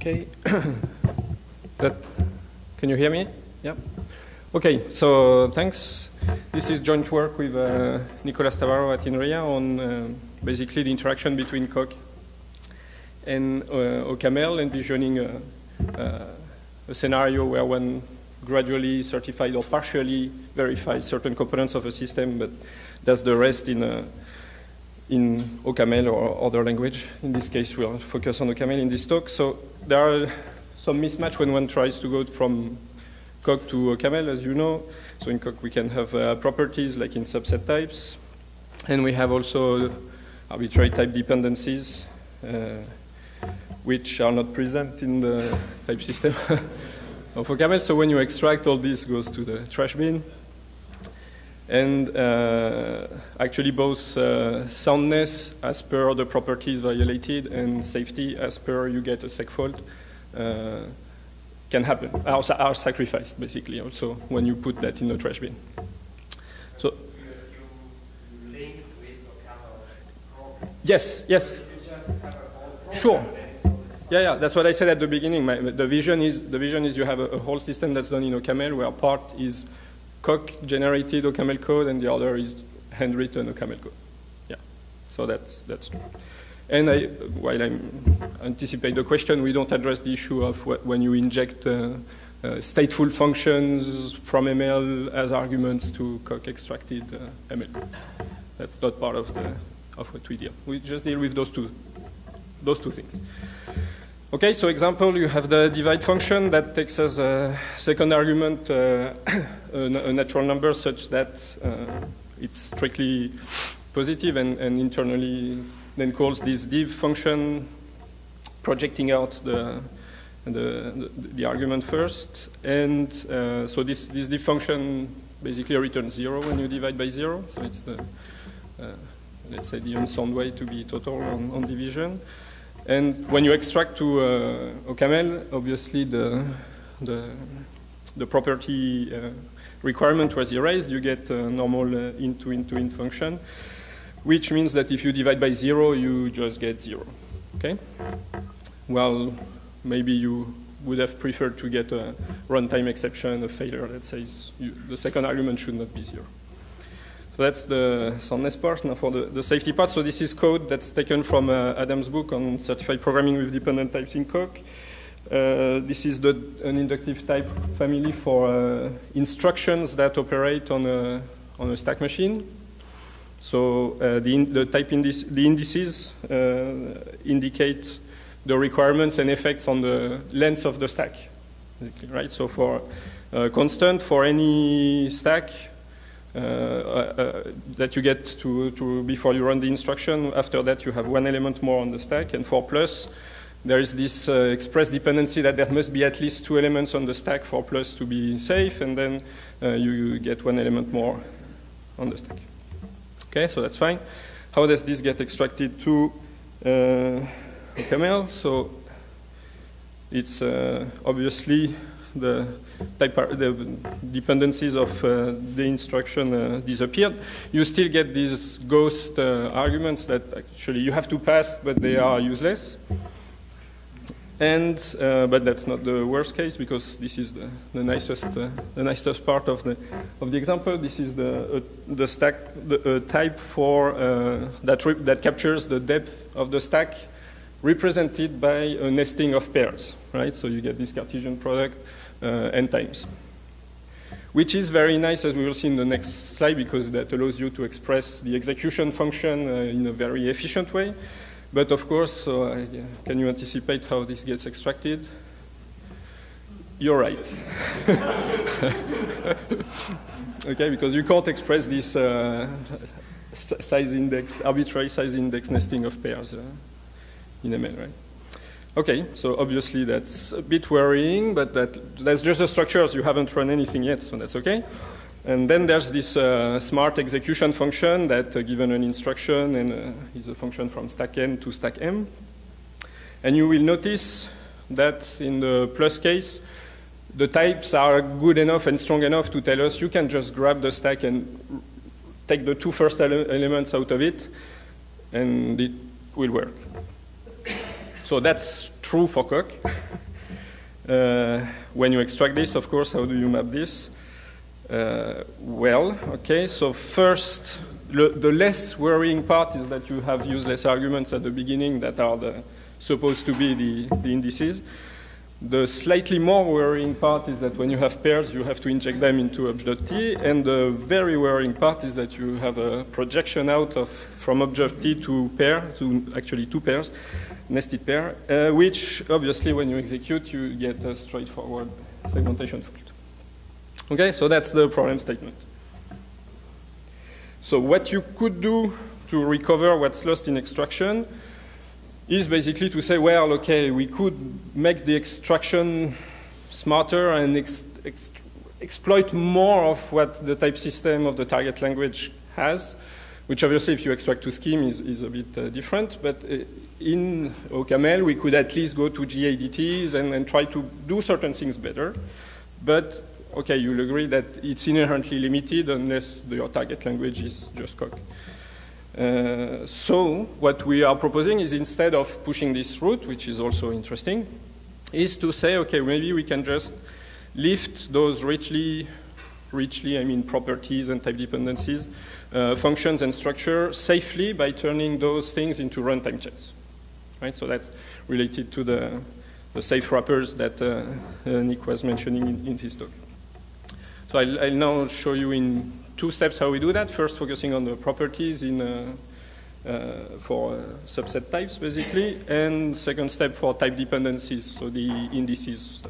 Okay. Can you hear me? Yeah. Okay, so thanks. This is joint work with Nicolas Tavarro at INRIA on basically the interaction between Coq and OCaml, envisioning a scenario where one gradually certifies or partially verifies certain components of a system, but does the rest in OCaml or other language. In this case, we'll focus on OCaml in this talk. So there are some mismatch when one tries to go from Coq to OCaml, as you know. So in Coq, we can have properties like in subset types. And we have also arbitrary type dependencies, which are not present in the type system of OCaml. So when you extract, all this goes to the trash bin. And actually both soundness as per the properties violated and safety as per you get a seg fault can happen, are sacrificed basically also when you put that in the trash bin. So you assume link with OCaml? yes. If you just have a whole program, Sure. then it's always fine. Yeah, that's what I said at the beginning. The vision is you have a whole system that's done in OCaml where part is Coq-generated OCaml code, and the other is handwritten OCaml code. Yeah, so that's true. And while I anticipate the question, we don't address the issue of when you inject stateful functions from ML as arguments to Coq-extracted ML code. That's not part of what we deal. We just deal with those two things. Okay, so example, you have the divide function that takes as a second argument a natural number such that it's strictly positive and internally then calls this div function, projecting out the argument first. And so this div function basically returns 0 when you divide by 0. So it's the, let's say, the unsound way to be total on division. And when you extract to OCaml, obviously the property requirement was erased. You get a normal int to int function, which means that if you divide by 0, you just get 0. Okay? Well, maybe you would have preferred to get a runtime exception, a failure that says the second argument should not be 0. So that's the soundness part. Now for the safety part, so this is code that's taken from Adam's book on certified programming with dependent types in Coq. This is an inductive type family for instructions that operate on a stack machine. So the indices indicate the requirements and effects on the length of the stack, right? So for constant, for any stack, that you get to before you run the instruction. After that, you have one element more on the stack. And for plus, there is this express dependency that there must be at least 2 elements on the stack for plus to be safe. And then you get 1 element more on the stack. Okay, so that's fine. How does this get extracted to OCaml? So it's obviously the dependencies of the instruction disappeared. You still get these ghost arguments that actually you have to pass, but they are useless. And but that's not the worst case, because this is the nicest part of the example. This is the stack type for that captures the depth of the stack represented by a nesting of pairs, right? So you get this Cartesian product n times, which is very nice, as we will see in the next slide, because that allows you to express the execution function in a very efficient way. But of course, can you anticipate how this gets extracted? You're right. Okay, because you can't express this size index, arbitrary size index nesting of pairs in ML, right? Okay, so obviously that's a bit worrying, but that's just the structures. You haven't run anything yet, so that's okay. And then there's this smart execution function that, given an instruction, and is a function from stack n to stack m. And you will notice that in the plus case, the types are good enough and strong enough to tell us you can just grab the stack and take the 2 first elements out of it, and it will work. So that's true for Coq. When you extract this, of course, how do you map this? Well, okay, so first, the less worrying part is that you have useless arguments at the beginning that are supposed to be the indices. The slightly more worrying part is that when you have pairs, you have to inject them into obj.t, and the very worrying part is that you have a projection out from obj.t to pair, to actually two pairs, nested pair, which obviously when you execute, you get a straightforward segmentation fault. Okay, so that's the problem statement. So what you could do to recover what's lost in extraction is basically to say, well, okay, we could make the extraction smarter and exploit more of what the type system of the target language has, which obviously if you extract to scheme is a bit different, but in OCaml we could at least go to GADTs and try to do certain things better. But okay, you'll agree that it's inherently limited unless your target language is just Coq. So what we are proposing is, instead of pushing this route, which is also interesting, is to say, okay, maybe we can just lift those richly, I mean properties and type dependencies, functions and structure safely by turning those things into runtime checks. Right? So that's related to the safe wrappers that Nick was mentioning in his talk. So I'll now show you in 2 steps how we do that. First, focusing on the properties for subset types, basically, and second step for type dependencies, so the indices stuff.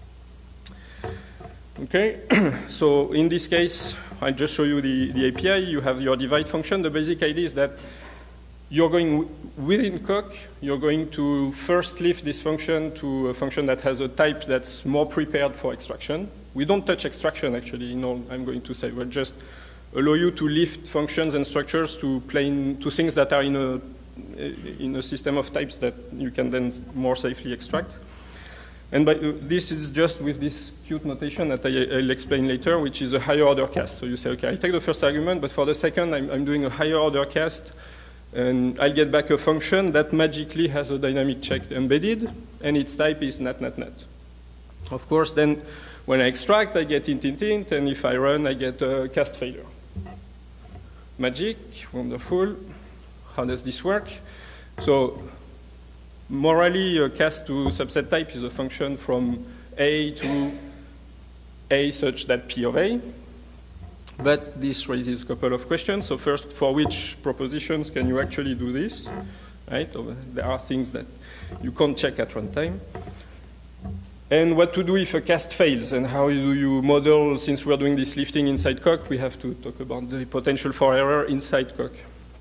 Okay, so in this case, I'll just show you the API. You have your divide function. The basic idea is that you're going within Coq, you're going to first lift this function to a function that has a type that's more prepared for extraction. We don't touch extraction, actually, in all I'm going to say. We'll just allow you to lift functions and structures to things that are in a system of types that you can then more safely extract. And this is just with this cute notation that I'll explain later, which is a higher order cast. So you say, okay, I'll take the first argument, but for the second, I'm doing a higher order cast, and I'll get back a function that magically has a dynamic check embedded, and its type is nat. Of course, then when I extract, I get int, and if I run, I get a cast failure. Magic, wonderful. How does this work? So morally, a cast to subset type is a function from A to A such that P of A. But this raises a couple of questions. So first, for which propositions can you actually do this? Right? There are things that you can't check at runtime. And what to do if a cast fails, and how do you model, since we're doing this lifting inside Coq, we have to talk about the potential for error inside Coq.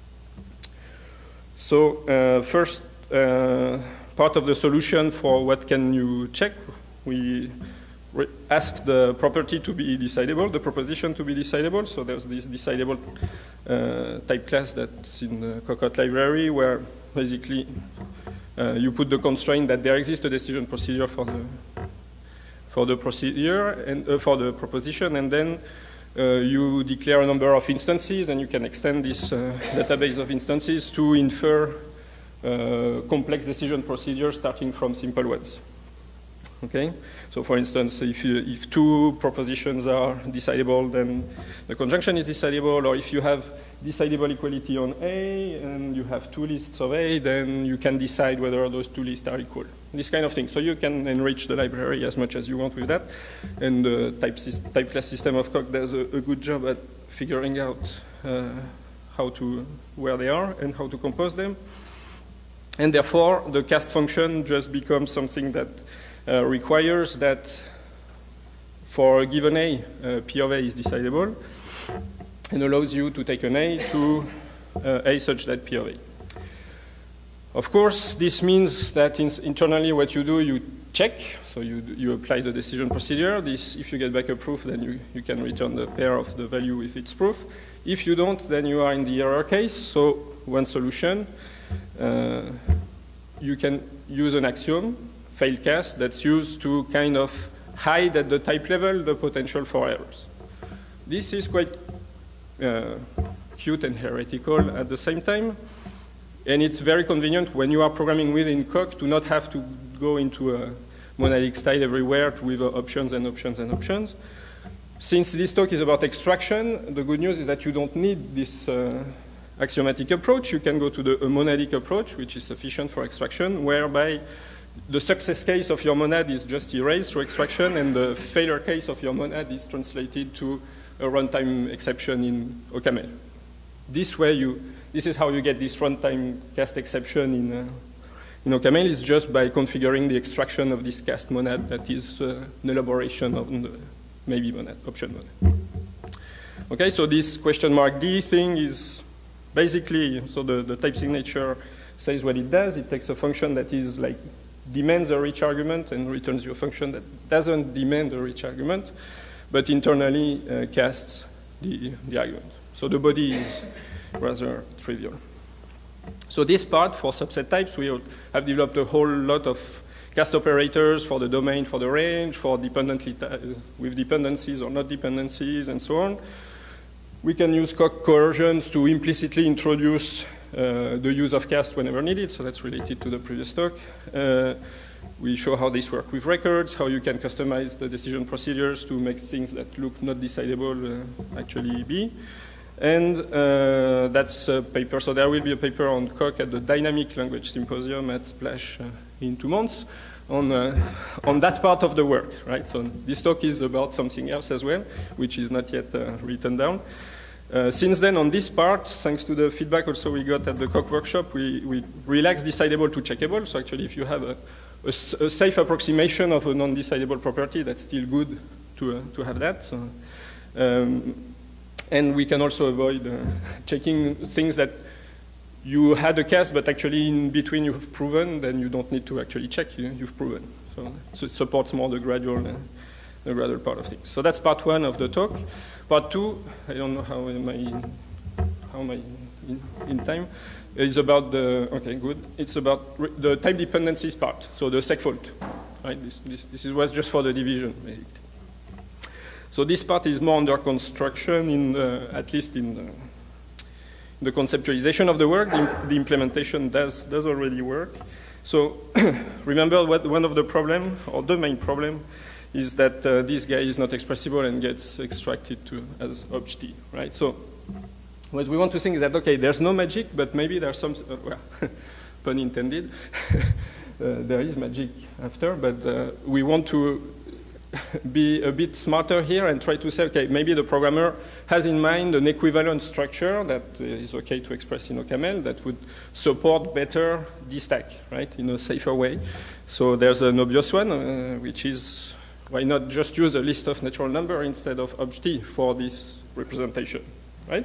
So first, part of the solution for what can you check, we ask the property to be decidable, the proposition to be decidable. So there's this decidable type class that's in the Coq library, where basically you put the constraint that there exists a decision procedure for the procedure and for the proposition, and then you declare a number of instances, and you can extend this database of instances to infer complex decision procedures starting from simple ones. Okay, so for instance, if 2 propositions are decidable, then the conjunction is decidable, or if you have decidable equality on A and you have 2 lists of A, then you can decide whether those 2 lists are equal. This kind of thing. So you can enrich the library as much as you want with that, and the type class system of Coq does a good job at figuring out where they are and how to compose them. And therefore, the cast function just becomes something that requires that for a given A, P of A is decidable, and allows you to take an A to A such that P of A. Of course, this means that internally what you do, you check, so you apply the decision procedure. If you get back a proof, then you can return the pair of the value if it's proof. If you don't, then you are in the error case. So one solution, you can use an axiom, fail cast, that's used to kind of hide at the type level the potential for errors. This is quite cute and heretical at the same time. And it's very convenient when you are programming within Coq to not have to go into a monadic style everywhere with options and options and options. Since this talk is about extraction, the good news is that you don't need this axiomatic approach. You can go to the monadic approach, which is sufficient for extraction, whereby the success case of your monad is just erased through extraction, and the failure case of your monad is translated to a runtime exception in OCaml. This way, this is how you get this runtime cast exception in OCaml, is just by configuring the extraction of this cast monad that is an elaboration of the maybe monad, option monad. Okay, so this question mark D thing is basically, so the type signature says what it does. It takes a function that is like demands a rich argument and returns you a function that doesn't demand a rich argument, but internally casts the argument. So the body is rather trivial. So this part for subset types, we have developed a whole lot of cast operators for the domain, for the range, for with dependencies or not dependencies, and so on. We can use coercions to implicitly introduce the use of cast whenever needed, so that's related to the previous talk. We show how this works with records, how you can customize the decision procedures to make things that look not decidable actually be. And that's a paper. So there will be a paper on Coq at the Dynamic Language Symposium at Splash in 2 months on that part of the work, right? So this talk is about something else as well, which is not yet written down. Since then, on this part, thanks to the feedback also we got at the Coq workshop, we relaxed decidable to checkable. So actually, if you have a safe approximation of a non-decidable property, that's still good to have that. So, and we can also avoid checking things that you had a cast, but actually in between you've proven, then you don't need to actually check, you've proven. So it supports more the gradual part of things. So that's part 1 of the talk. Part 2, I don't know how am I in time, is about the, okay, good. It's about the type dependencies part, so the segfault, right? This was just for the division, basically. So this part is more under construction, at least in the conceptualization of the work. The implementation does already work. So remember one of the problem, or the main problem, is that this guy is not expressible and gets extracted as obj, right? So what we want to think is that, okay, there's no magic, but maybe there's some, well, pun intended, there is magic after, but we want to be a bit smarter here and try to say, okay, maybe the programmer has in mind an equivalent structure that is okay to express in OCaml that would support better dstack, right, in a safer way. So there's an obvious one, which is, why not just use a list of natural number instead of obj for this representation, right?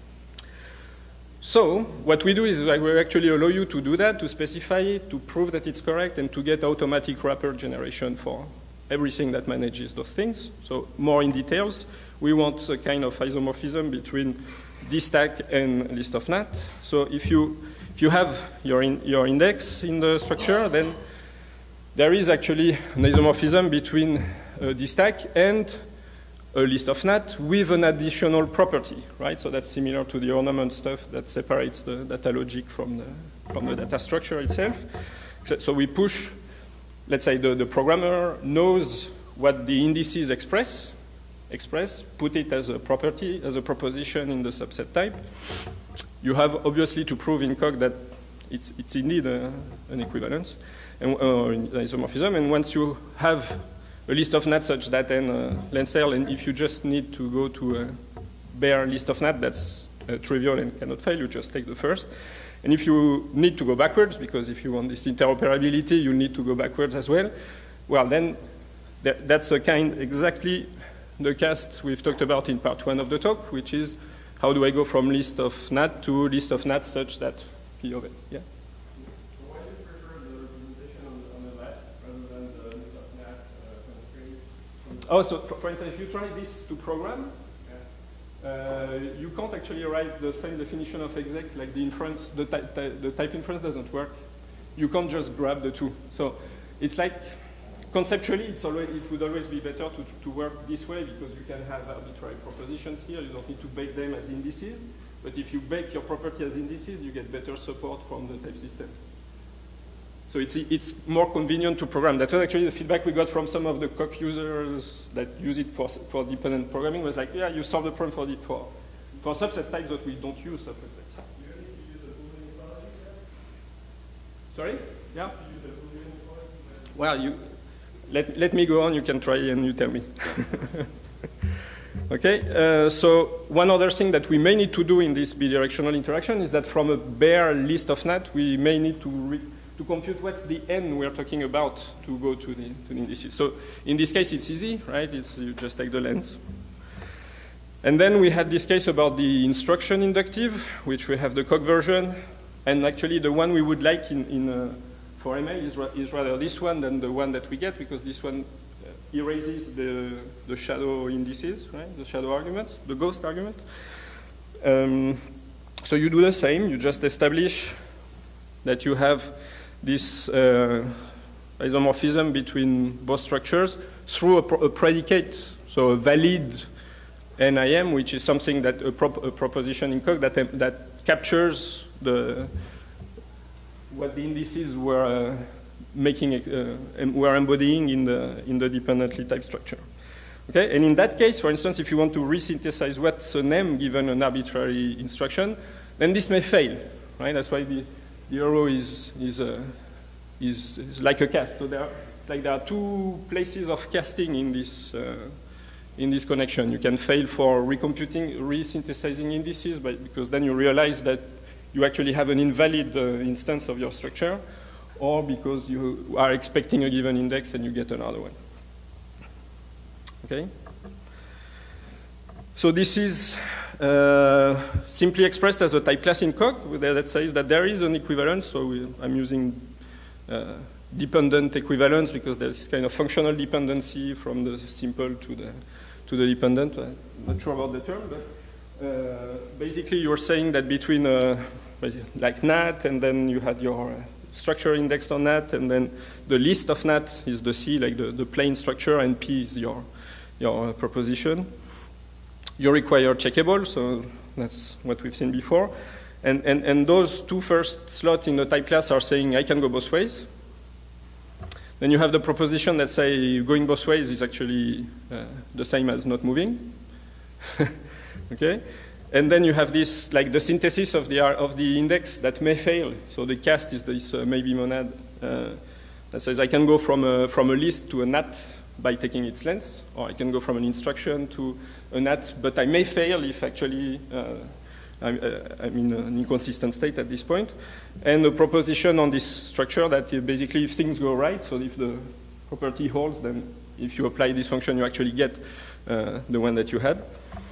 So what we do is like we actually allow you to do that, to specify it, to prove that it's correct, and to get automatic wrapper generation for everything that manages those things. So more in details, we want a kind of isomorphism between dstack and list of nat. So if you have your index in the structure, then there is actually an isomorphism between dstack and a list of nat with an additional property, right? So that's similar to the ornament stuff that separates the data logic from the data structure itself. So we push, let's say the programmer knows what the indices express, put it as a property, as a proposition in the subset type. You have obviously to prove in Coq that it's indeed an equivalence or an isomorphism. And once you have a list of nat such that and length L, and if you just need to go to a bare list of nat that's trivial and cannot fail, you just take the first. And if you need to go backwards, because if you want this interoperability, you need to go backwards as well, well, then that's a kind exactly the cast we've talked about in part 1 of the talk, which is how do I go from list of nat to list of nat such that P of it. Yeah? So why do you prefer the representation on the left rather than the list of nat constraint? Oh, so for instance, if you try this to program, you can't actually write the same definition of exec, like the inference, the type inference doesn't work. You can't just grab the two. So it's like, conceptually, it would always be better to work this way because you can have arbitrary propositions here. You don't need to bake them as indices. But if you bake your property as indices, you get better support from the type system. So it's more convenient to program. That was actually the feedback we got from some of the Coq users that use it for dependent programming, was like, yeah, you solve the problem for subset types that we don't use subset types. You don't need to use a Boolean equality? Sorry? Yeah? To use a Boolean equality? Well, let me go on, you can try and you tell me. Okay, so one other thing that we may need to do in this bidirectional interaction is that from a bare list of NAT, we may need to compute what's the n we're talking about to go to the indices. So in this case, it's easy, right? You just take the length. And then we had this case about the instruction inductive, which we have the Coq version. And actually, the one we would like for ML is rather this one than the one that we get, because this one erases the shadow indices, right? The shadow arguments, the ghost argument. So you do the same. You just establish that you have this isomorphism between both structures through a predicate, so a valid NIM, which is something that a proposition in Coq that captures what the indices were were embodying in the dependently typed structure. Okay, and in that case, for instance, if you want to resynthesize what's an M given an arbitrary instruction, then this may fail, right? That's why the arrow is like a cast. So it's like there are two places of casting in this connection. You can fail for resynthesizing indices, because then you realize that you actually have an invalid instance of your structure, or because you are expecting a given index and you get another one. Okay? So this is simply expressed as a type class in Coq that says that there is an equivalence. So I'm using dependent equivalence because there's this kind of functional dependency from the simple to the dependent. I'm not sure about the term, but basically you're saying that between like NAT, and then you had your structure indexed on NAT, and then the list of NAT is the C, like the plain structure, and P is your proposition. You require checkable, so that's what we've seen before. And those two first slots in the type class are saying I can go both ways. Then you have the proposition that say going both ways is actually the same as not moving. Okay? And then you have this, like the synthesis of the index that may fail. So the cast is this maybe monad that says I can go from a list to a NAT by taking its length, or I can go from an instruction to a NAT, but I may fail if actually I'm in an inconsistent state at this point. And a proposition on this structure that basically if things go right, so if the property holds, then if you apply this function, you actually get the one that you had.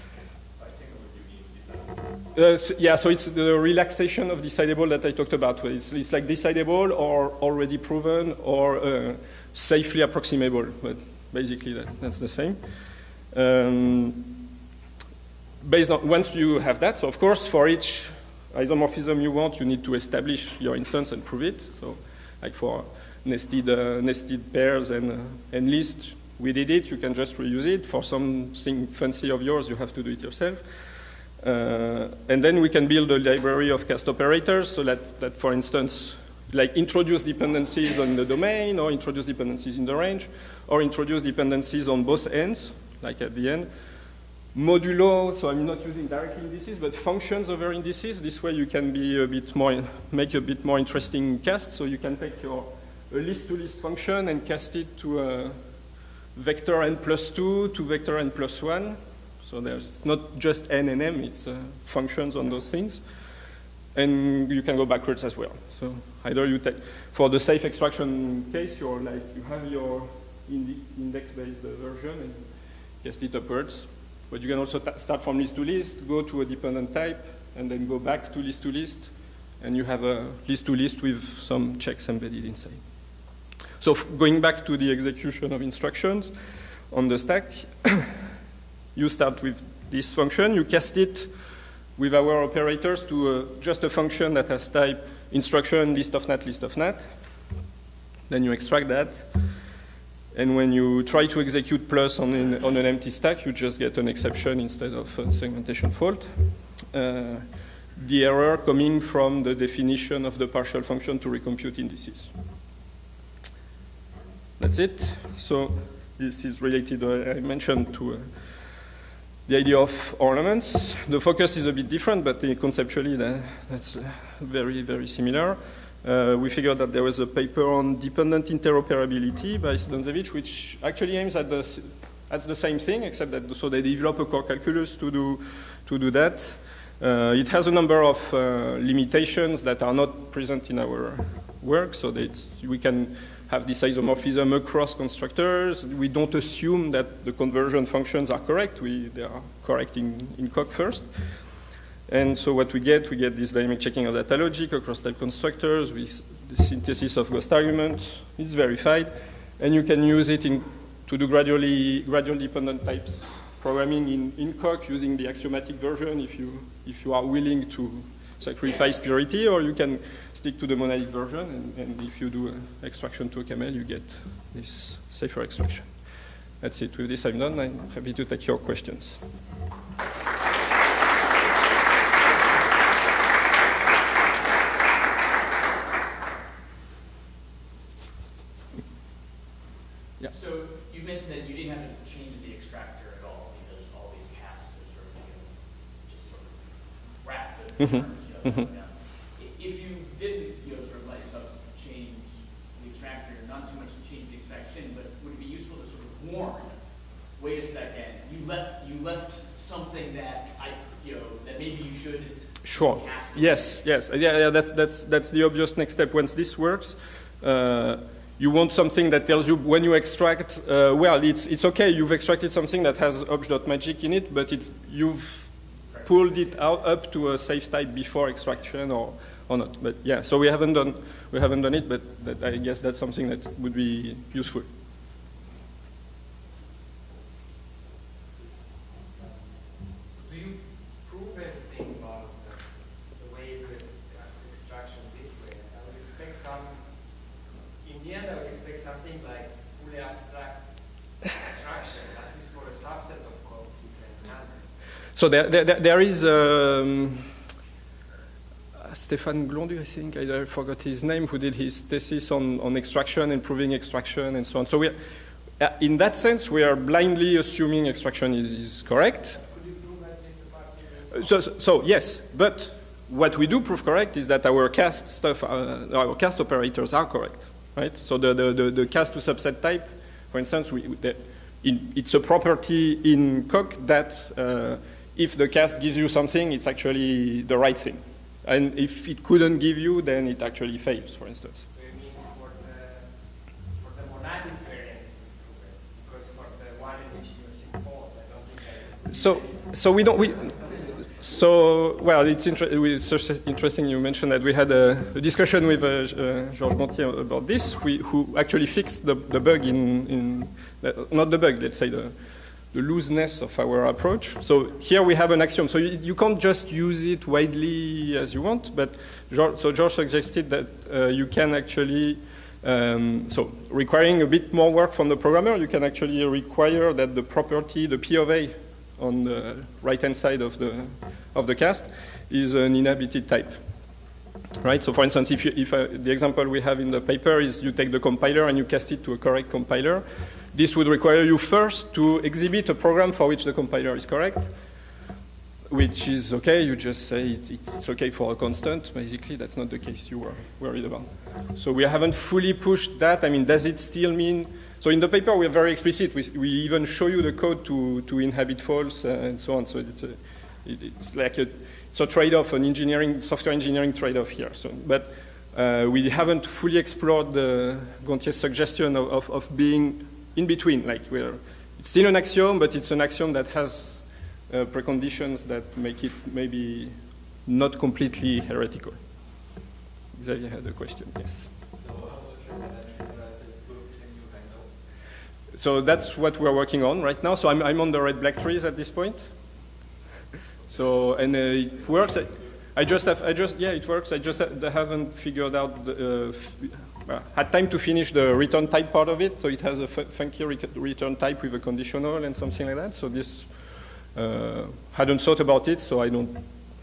Yeah, so it's the relaxation of decidable that I talked about. It's like decidable or already proven or safely approximable, but basically that's the same. Based on, once you have that, so of course for each isomorphism you want, you need to establish your instance and prove it. So like for nested pairs and list, we did it, you can just reuse it. For something fancy of yours, you have to do it yourself. And then we can build a library of cast operators so that for instance, like introduce dependencies on the domain, or introduce dependencies in the range, or introduce dependencies on both ends, like at the end. Modulo, so I'm not using directly indices, but functions over indices. This way you can be make a bit more interesting cast. So you can take a list-to-list function and cast it to a vector n+2 to vector n+1. So there's not just n and m, it's functions on those things. And you can go backwards as well. So either you take, for the safe extraction case, you have your index-based version and cast it upwards. But you can also start from list to list, go to a dependent type, and then go back to list, and you have a list to list with some checks embedded inside. So going back to the execution of instructions on the stack, you start with this function, you cast it with our operators to just a function that has type instruction list of NAT. Then you extract that. And when you try to execute plus on an empty stack, you just get an exception instead of a segmentation fault. the error coming from the definition of the partial function to recompute indices. That's it. So this is related, I mentioned, to the idea of ornaments. The focus is a bit different, but conceptually that's very, very similar. We figured that there was a paper on dependent interoperability by Donzevich, which actually aims at the same thing, except that so they develop a core calculus to do that. It has a number of limitations that are not present in our work, so that we can have this isomorphism across constructors. We don't assume that the conversion functions are correct. They are correct in Coq first. And so what we get this dynamic checking of data logic across type constructors with the synthesis of ghost argument. It's verified. And you can use it to do gradual dependent types programming in Coq using the axiomatic version if you are willing to sacrifice purity, or you can stick to the monadic version, and if you do extraction to a camel, you get this safer extraction. That's it. With this, I'm done. I'm happy to take your questions. Yeah. So you mentioned that you didn't have to change the extractor at all because all these casts are sort of, just sort of wrapped in terms. If you didn't, sort of let yourself change the extractor, not too much to change the extraction, but would it be useful to sort of warn? Wait a second, you left something that that maybe you should. Sure. Yes. Yeah. That's the obvious next step. Once this works, you want something that tells you when you extract. Well, it's okay. You've extracted something that has obj.magic in it, but you've pulled it out up to a safe type before extraction or not. But yeah, so we haven't done it, but I guess that's something that would be useful. So do you prove anything about the way you do extraction this way? I would expect in the end I would expect something like fully abstract extraction, at least for a subset of code you can handle. So there is Stéphane Glondu, I think, I forgot his name, who did his thesis on extraction and proving extraction and so on. So in that sense, we are blindly assuming extraction is correct. Could you prove at least the part? So yes, but what we do prove correct is that our cast stuff, our cast operators are correct, right? So the cast to subset type, for instance, it's a property in Coq that if the cast gives you something, it's actually the right thing. And if it couldn't give you, then it actually fails, for instance. So you mean for the monadic variant, because for the one in which you assume false, I don't think well, it's interesting you mentioned that we had a discussion with Georges Gontier about this, who actually fixed the bug not the bug, let's say the looseness of our approach. So here we have an axiom. So you can't just use it widely as you want, but George suggested that you can actually, so requiring a bit more work from the programmer, you can actually require that the property, the P of A on the right-hand side of the cast is an inhabited type. Right, so for instance, if the example we have in the paper is you take the compiler and you cast it to a correct compiler, this would require you first to exhibit a program for which the compiler is correct, which is okay. You just say it's okay for a constant. Basically, that's not the case you were worried about. So we haven't fully pushed that. I mean, does it still mean? So in the paper, we are very explicit. We even show you the code to inhabit false and so on. So it's like it's a trade-off, an software engineering trade-off here. So, but we haven't fully explored the Gontier's suggestion of being in between. Like it's still an axiom, but it's an axiom that has preconditions that make it maybe not completely heretical. Xavier had a question. Yes. So that's what we're working on right now. So I'm on the red-black trees at this point. So and it works. It works. I just haven't figured out. Had time to finish the return type part of it. So it has a funky return type with a conditional and something like that. So this hadn't thought about it. So I don't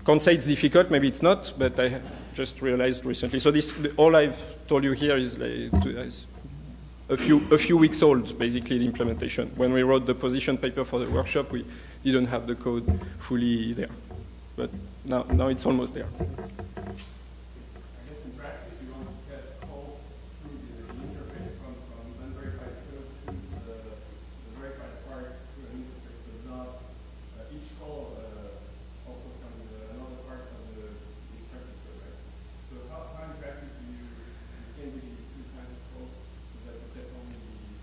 can't say it's difficult, maybe it's not, but I just realized recently. So all I've told you here is a few weeks old, basically, the implementation. When we wrote the position paper for the workshop, we didn't have the code fully there. But now it's almost there. I guess in practice, you want to test calls through the interface from unverified code to the verified part to an interface. So not each call also comes another part of the instruction code, right? So how in practice do you distinguish these two kinds of calls so that you test only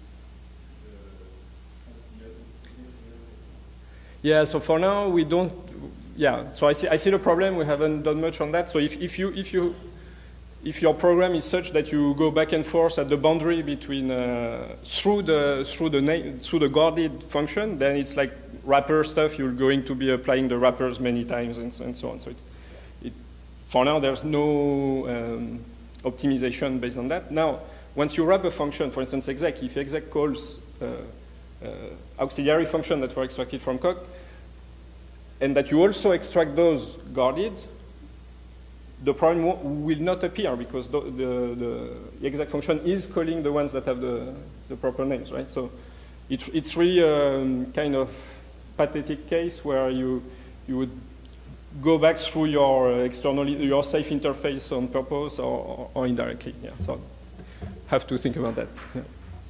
Yeah, so for now we don't. Yeah, so I see the problem. We haven't done much on that. So if your program is such that you go back and forth at the boundary between through the guarded function, then it's like wrapper stuff. You're going to be applying the wrappers many times and so on. So for now there's no optimization based on that. Now, once you wrap a function, for instance, exec, if exec calls auxiliary function that were extracted from Coq, and that you also extract those guarded, the problem will not appear because the exec function is calling the ones that have the proper names, right? So it's really a kind of pathetic case where you would go back through your safe interface on purpose or indirectly. Yeah, so have to think about that. Yeah.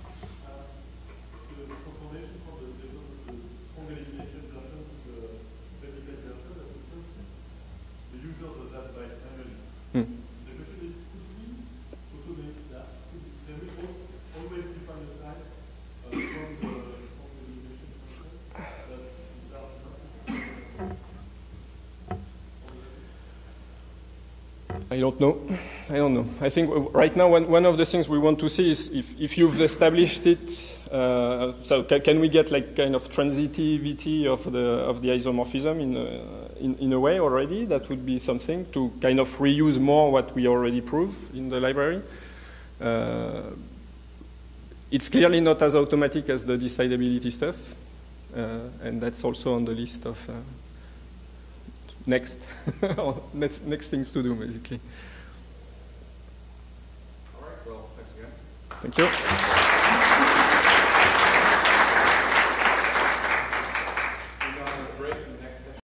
I don't know. I think right now one of the things we want to see is if you've established it. So can we get like kind of transitivity of the isomorphism in a way already? That would be something to kind of reuse more what we already proved in the library. It's clearly not as automatic as the decidability stuff, and that's also on the list of. Next things to do, basically. All right, well, thanks again. Thank you.